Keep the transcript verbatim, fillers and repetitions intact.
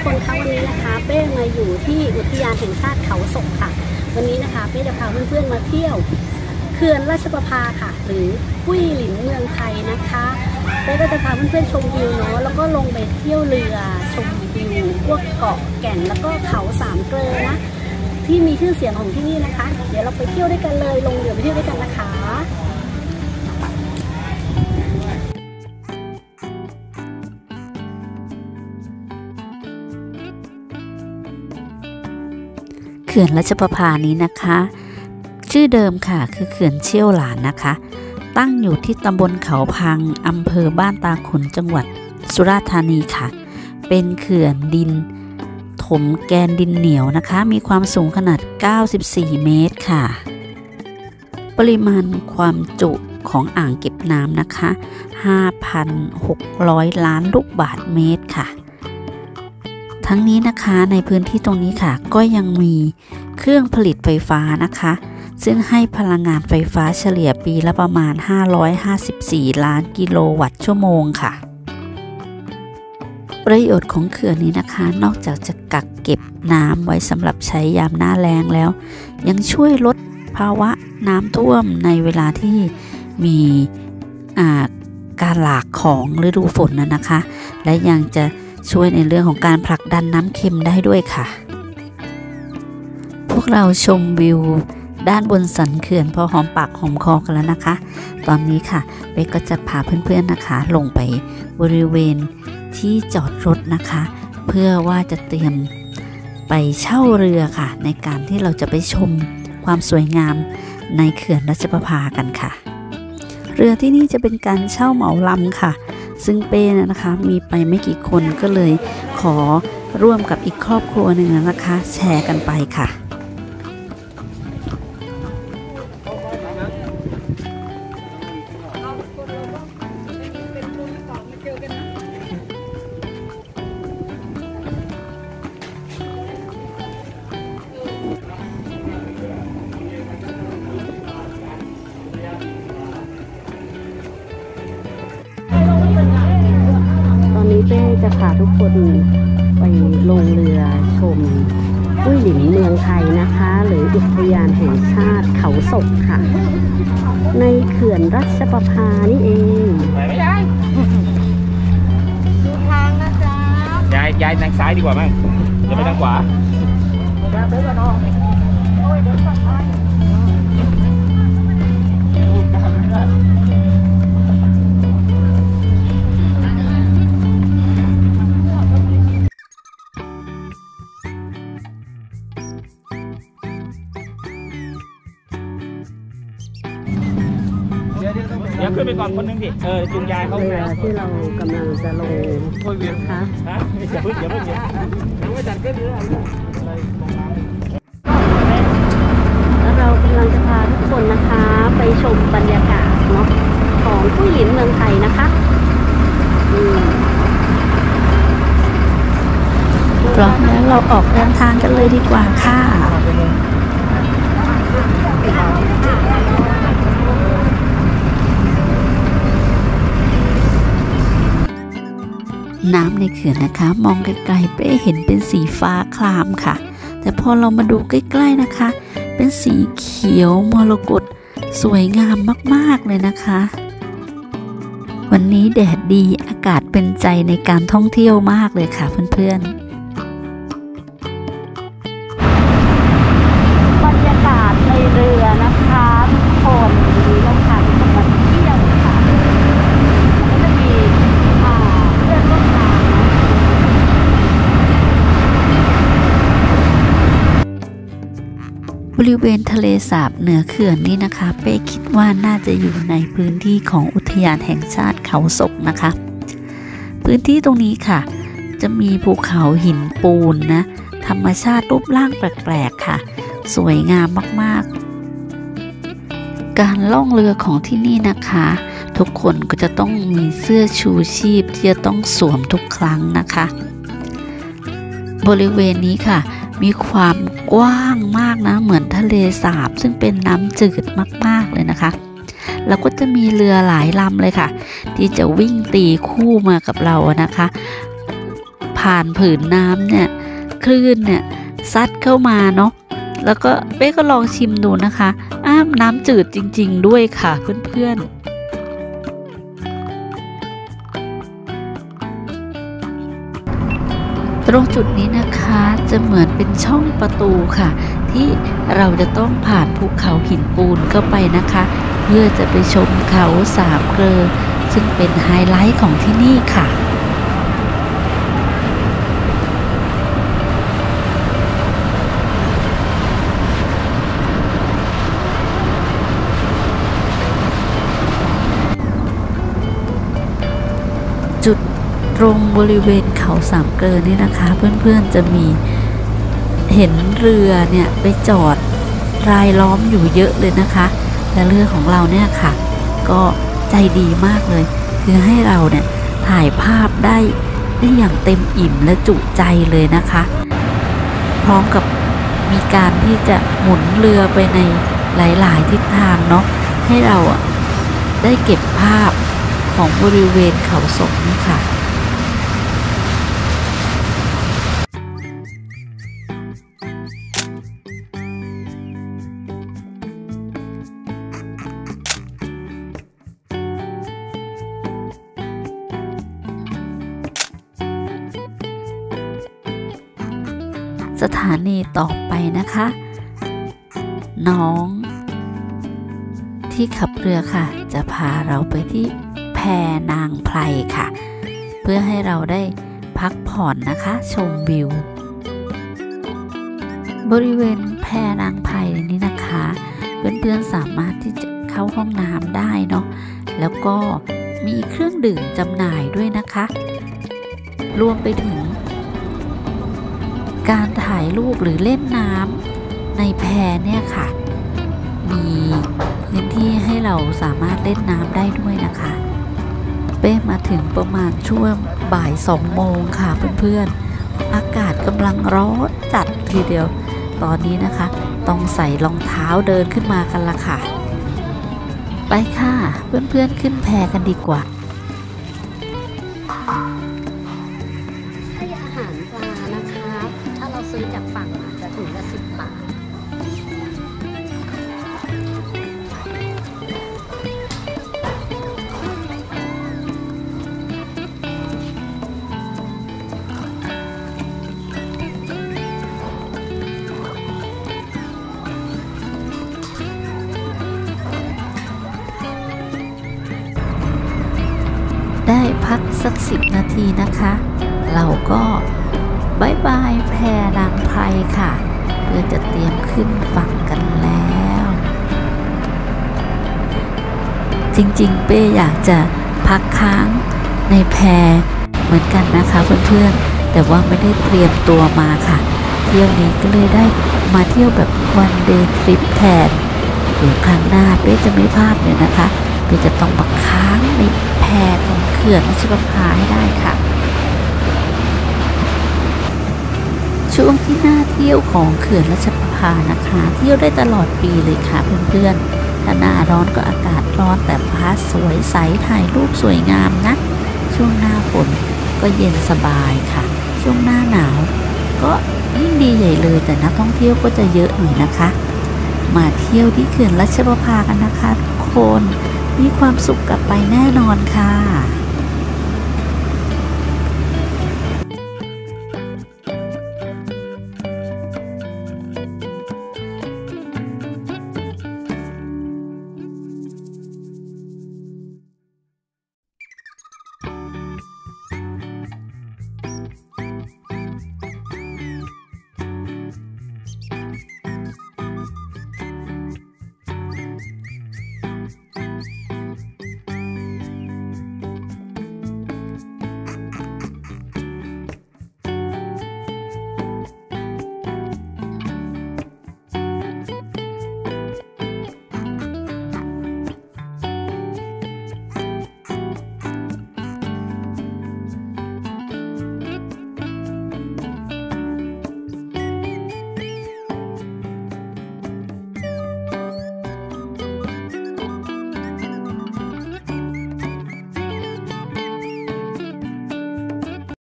คนคะวันนี้นะคะเป้มาอยู่ที่อุทยานแห่งชาติเขาศกค่ะวันนี้นะคะเป้จะพาเพื่อนๆมาเที่ยวเขื่อนราชประภาค่ะหรือกุ้ยหลินเมืองไทยนะคะเป้ก็จะพาเพื่อนๆชมวิวเนาะแล้วก็ลงไปเที่ยวเรือชมวิวพวกเกาะแก่นแล้วก็เขาสามเกลอนะที่มีชื่อเสียงของที่นี่นะคะเดี๋ยวเราไปเที่ยวด้วยกันเลยลงเรือไปเที่ยวด้วยกันนะคะเขื่อนราชประภานี้นะคะชื่อเดิมค่ะคือเขื่อนเชี่ยวหลานนะคะตั้งอยู่ที่ตำบลเขาพังอำเภอบ้านตาขุนจังหวัดสุราษฎร์ธานีค่ะเป็นเขื่อนดินถมแกนดินเหนียวนะคะมีความสูงขนาดเก้าสิบสี่เมตรค่ะปริมาณความจุของอ่างเก็บน้ำนะคะ ห้าพันหกร้อย ล้านลูกบาศก์เมตรค่ะทั้งนี้นะคะในพื้นที่ตรงนี้ค่ะก็ยังมีเครื่องผลิตไฟฟ้านะคะซึ่งให้พลังงานไฟฟ้าเฉลี่ยปีละประมาณห้าร้อยห้าสิบสี่ล้านกิโลวัตต์ชั่วโมงค่ะประโยชน์ของเขื่อนนี้นะคะนอกจากจะกักเก็บน้ำไว้สำหรับใช้ยามหน้าแล้งแล้วยังช่วยลดภาวะน้ำท่วมในเวลาที่มีการหลากของฤดูฝนนะนะคะและยังจะช่วยในเรื่องของการผลักดันน้ำเค็มได้ด้วยค่ะพวกเราชมวิวด้านบนสันเขื่อนพอหอมปากหอมคอกันแล้วนะคะตอนนี้ค่ะเบ๊ก็จะพาเพื่อนๆนะคะลงไปบริเวณที่จอดรถนะคะเพื่อว่าจะเตรียมไปเช่าเรือค่ะในการที่เราจะไปชมความสวยงามในเขื่อนราชประภากันค่ะเรือที่นี่จะเป็นการเช่าเหมาลำค่ะซึ่งเป้นะคะมีไปไม่กี่คนก็เลยขอร่วมกับอีกครอบครัวหนึ่งนะคะแชร์กันไปค่ะเป้จะพาทุกคนไปลงเรือชมกุ้ยหลินเมืองไทยนะคะหรืออุทยานแห่งชาติเขาศกค่ะในเขื่อนราชประภานี่เองไปไหมยายดูทางนะจ๊ะยายยายทางซ้ายดีกว่ามั้งจะไปทางขวาเดินกันน้องโอ้ยเดินกันไปเดี๋ยวขึ้นไปก่อนคนนึงดิเออจูงยายเข้าเรือที่เรากำลังจะลงนะคะฮะอย่าเพิ่งอย่าเพิ่งยังไม่จัดขึ้นเรือแล้วเรากำลังจะพาทุกคนนะคะไปชมบรรยากาศเนาะของกุ้ยหลินเมืองไทยนะคะพร้อมแล้วเราออกเดินทางกันเลยดีกว่าค่ะน้ำในเขื่อนนะคะมองไกลๆเป้เห็นเป็นสีฟ้าครามค่ะแต่พอเรามาดูใกล้ๆนะคะเป็นสีเขียวมรกตสวยงามมากๆเลยนะคะวันนี้แดดดีอากาศเป็นใจในการท่องเที่ยวมากเลยค่ะเพื่อนๆบรรยากาศในเรือนะคะทุกคนมีลูกค้าที่มาเที่ยวค่ะก็จะมีเพื่อนร่วมงานบริเวณทะเลสาบเหนือเขื่อนนี่นะคะเป้คิดว่าน่าจะอยู่ในพื้นที่ของอุทยานแห่งชาติเขาศกนะคะพื้นที่ตรงนี้ค่ะจะมีภูเขาหินปูนนะธรรมชาติรูปร่างแปลกๆค่ะสวยงามมากๆการล่องเรือของที่นี่นะคะทุกคนก็จะต้องมีเสื้อชูชีพที่จะต้องสวมทุกครั้งนะคะบริเวณนี้ค่ะมีความกว้างมากนะเหมือนทะเลสาบซึ่งเป็นน้ำจืดมากๆเลยนะคะแล้วก็จะมีเรือหลายลำเลยค่ะที่จะวิ่งตีคู่มากับเรานะคะพผ่านผืนน้ำเนี่ยคลื่นเนี่ยซัดเข้ามาเนาะแล้วก็เป้ก็ลองชิมดูนะคะอ้ามน้ำจืดจริงๆด้วยค่ะเพื่อนๆตรงจุดนี้นะคะจะเหมือนเป็นช่องประตูค่ะที่เราจะต้องผ่านภูเขาหินปูนเข้าไปนะคะเพื่อจะไปชมเขาสามเกลอซึ่งเป็นไฮไลท์ของที่นี่ค่ะจุดตรงบริเวณเขาสามเกลอนี่นะคะเพื่อนๆจะมีเห็นเรือเนี่ยไปจอดรายล้อมอยู่เยอะเลยนะคะและเรือของเราเนี่ยค่ะก็ใจดีมากเลยคือให้เราเนี่ยถ่ายภาพได้ได้อย่างเต็มอิ่มและจุใจเลยนะคะพร้อมกับมีการที่จะหมุนเรือไปในหลายๆทิศทางเนาะให้เราได้เก็บภาพของบริเวณเขาศกนี่ค่ะสถานีต่อไปนะคะน้องที่ขับเรือค่ะจะพาเราไปที่แพนางไพรค่ะเพื่อให้เราได้พักผ่อนนะคะชมวิวบริเวณแพนางไพรนี้นะคะเพื่อนๆสามารถที่จะเข้าห้องน้ำได้เนาะแล้วก็มีเครื่องดื่มจำหน่ายด้วยนะคะรวมไปถึงการถ่ายรูปหรือเล่นน้ำในแพเนี่ยค่ะมีพื้นที่ให้เราสามารถเล่นน้ำได้ด้วยนะคะเป้มาถึงประมาณช่วงบ่ายสองโมงค่ะเพื่อนๆอากาศกำลังร้อนจัดทีเดียวตอนนี้นะคะต้องใส่รองเท้าเดินขึ้นมากันละค่ะไปค่ะเพื่อนๆขึ้นแพกันดีกว่าให้อาหารปลานะคะถ้าเราซื้อจากฝั่งอาจจะถุงละสิบบาทได้พักสักสิบนาทีนะคะเราก็บายบายแพนางไพรค่ะเพื่อจะเตรียมขึ้นฝั่งกันแล้วจริงๆเป้อยากจะพักค้างในแพเหมือนกันนะคะเพื่อนๆแต่ว่าไม่ได้เตรียมตัวมาค่ะเที่ยวนี้ก็เลยได้มาเที่ยวแบบวันเดย์ทริปแทนเดี๋ยวครั้งหน้าเป้จะไม่พลาดเลยนะคะเป้จะต้องมาค้างในแพของเขื่อนรัชประภาให้ได้ค่ะช่วงที่น่าเที่ยวของเขื่อนรัชประภานะคะเที่ยวได้ตลอดปีเลยค่ะเพื่อนๆถ้าหน้าร้อนก็อากาศร้อนแต่ฟ้าสวยใสถ่ายรูปสวยงามนะช่วงหน้าฝนก็เย็นสบายค่ะช่วงหน้าหนาวก็ยิ่งดีใหญ่เลยแต่นักท่องเที่ยวก็จะเยอะหน่อยนะคะมาเที่ยวที่เขื่อนรัชประภากันนะคะทุกคนมีความสุขกลับไปแน่นอนค่ะ